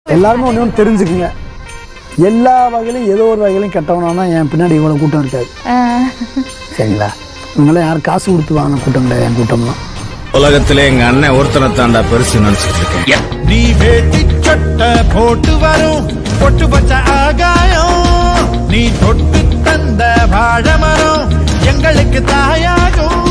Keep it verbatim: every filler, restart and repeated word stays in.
எல்லாருமே ஒன்று ஒன்று தெரிஞ்சுக்குங்க, எல்லா வகையிலும் ஏதோ ஒரு வகையிலும் கெட்டவனா என் பின்னாடி இவ்வளோ கூட்டம் இருக்காது. சரிங்களா? இவங்களாம் யாரும் காசு கொடுத்து வாங்கின கூட்டம் கிடையாது என் கூட்டம்லாம். உலகத்திலே எங்க அண்ணன் ஒருத்தனை தாண்டா பெருசு நினைச்சிட்டு இருக்கேன். நீ வேட்டி சட்டை போட்டு வரும் பொட்டு பச்ச ஆகாயம், நீ தொட்டு தந்த வாழை மரம் எங்களுக்கு தாயாகும்.